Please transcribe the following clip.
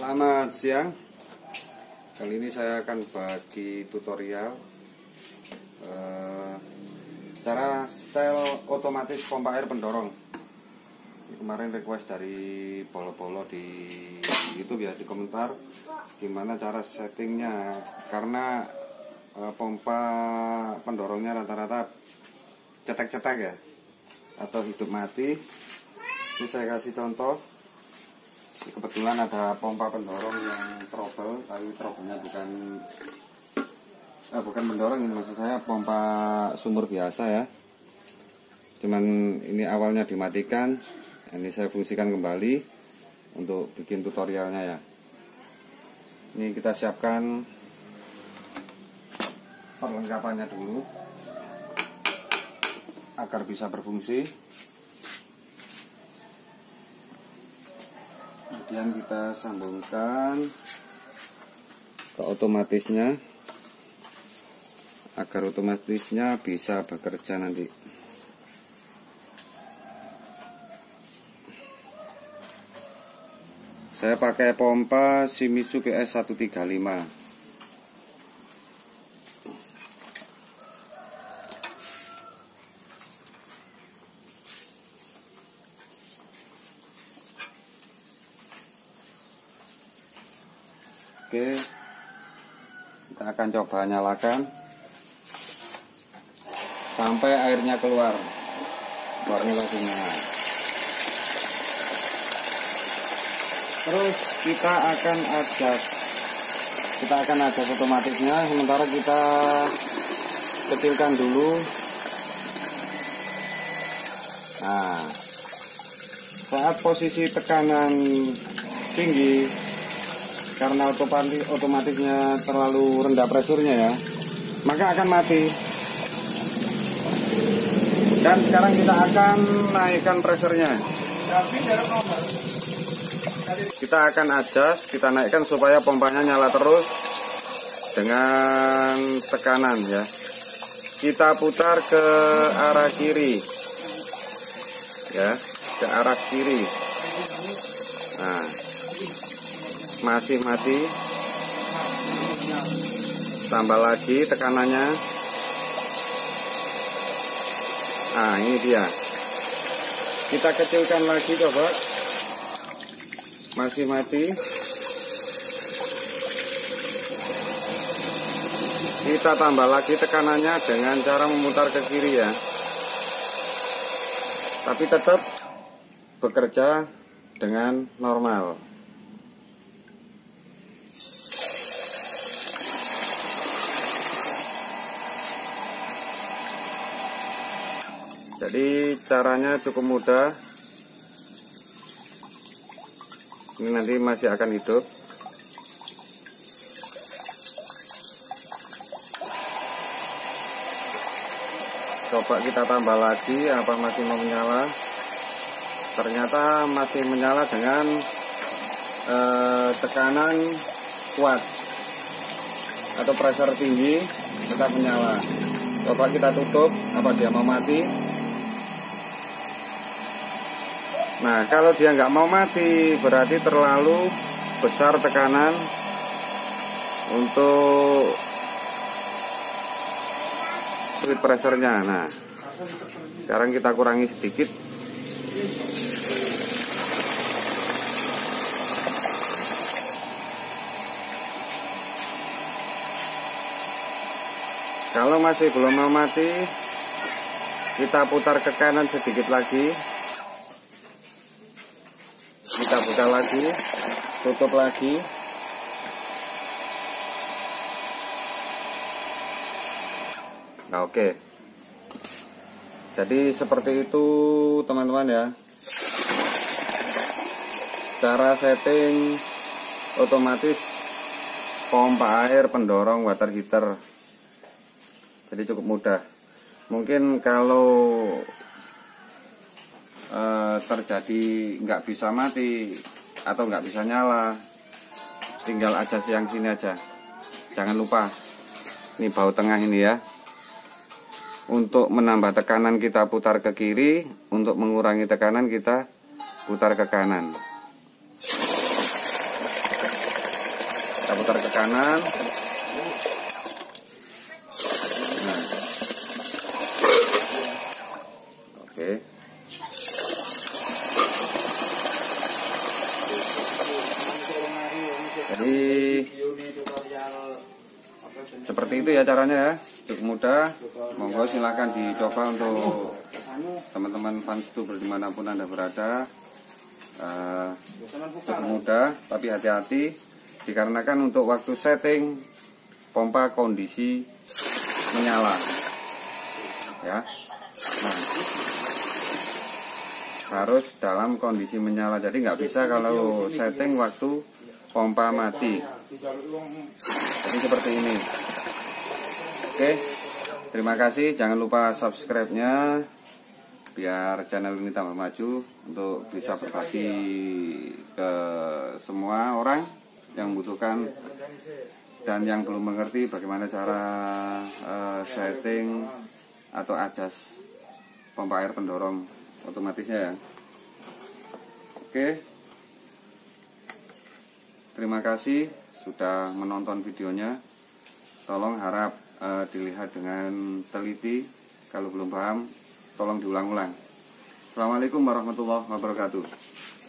Selamat siang. Kali ini saya akan bagi tutorial cara setel otomatis pompa air pendorong. Kemarin request dari Bolo-Bolo di YouTube ya, di komentar gimana cara settingnya, karena pompa pendorongnya rata-rata cetek-cetek ya, atau hidup mati. Ini saya kasih contoh. Kebetulan ada pompa pendorong yang trouble, tapi trouble-nya bukan pendorong, ini maksud saya pompa sumur biasa ya. Cuman ini awalnya dimatikan, ini saya fungsikan kembali untuk bikin tutorialnya ya. Ini kita siapkan perlengkapannya dulu agar bisa berfungsi. Kemudian kita sambungkan ke otomatisnya agar otomatisnya bisa bekerja nanti. Saya pakai pompa Shimizu PS135. Oke, kita akan coba nyalakan sampai airnya keluar langsungnya. Terus kita akan adjust otomatisnya, sementara kita kecilkan dulu. Nah, saat posisi tekanan tinggi, karena otomatisnya terlalu rendah presurnya ya, maka akan mati. Dan sekarang kita akan naikkan presurnya. Kita akan adjust, kita naikkan supaya pompanya nyala terus dengan tekanan ya. Kita putar ke arah kiri ya, ke arah kiri. Nah, masih mati, tambah lagi tekanannya. Nah, ini dia, kita kecilkan lagi, coba. Masih mati, kita tambah lagi tekanannya dengan cara memutar ke kiri ya, tapi tetap bekerja dengan normal. Jadi caranya cukup mudah. Ini nanti masih akan hidup. Coba kita tambah lagi, apa masih mau menyala? Ternyata masih menyala dengan tekanan kuat atau pressure tinggi, tetap menyala. Coba kita tutup, apa dia mau mati? Nah, kalau dia nggak mau mati, berarti terlalu besar tekanan untuk switch pressure-nya. Nah, sekarang kita kurangi sedikit. Kalau masih belum mau mati, kita putar ke kanan sedikit lagi. Kita buka lagi, tutup lagi. Nah, oke. Jadi seperti itu teman-teman ya, cara setting otomatis pompa air pendorong water heater. Jadi cukup mudah. Mungkin kalau terjadi nggak bisa mati atau nggak bisa nyala, tinggal adjust yang sini aja. Jangan lupa, ini baut tengah ini ya. Untuk menambah tekanan kita putar ke kiri, untuk mengurangi tekanan kita putar ke kanan. Kita putar ke kanan. Nah. Oke. Jadi seperti itu ya caranya ya, cukup mudah. Monggo silahkan dicoba untuk teman-teman fans YouTuber dimanapun Anda berada. Cukup mudah, tapi hati-hati dikarenakan untuk waktu setting pompa kondisi menyala ya. Nah, harus dalam kondisi menyala, jadi nggak bisa kalau setting waktu pompa mati. Jadi seperti ini. Oke, terima kasih. Jangan lupa subscribe-nya biar channel ini tambah maju untuk bisa berbagi ke semua orang yang membutuhkan dan yang belum mengerti bagaimana cara setting atau adjust pompa air pendorong otomatisnya ya. Oke, terima kasih sudah menonton videonya. Tolong harap dilihat dengan teliti. Kalau belum paham tolong diulang-ulang. Assalamualaikum warahmatullahi wabarakatuh.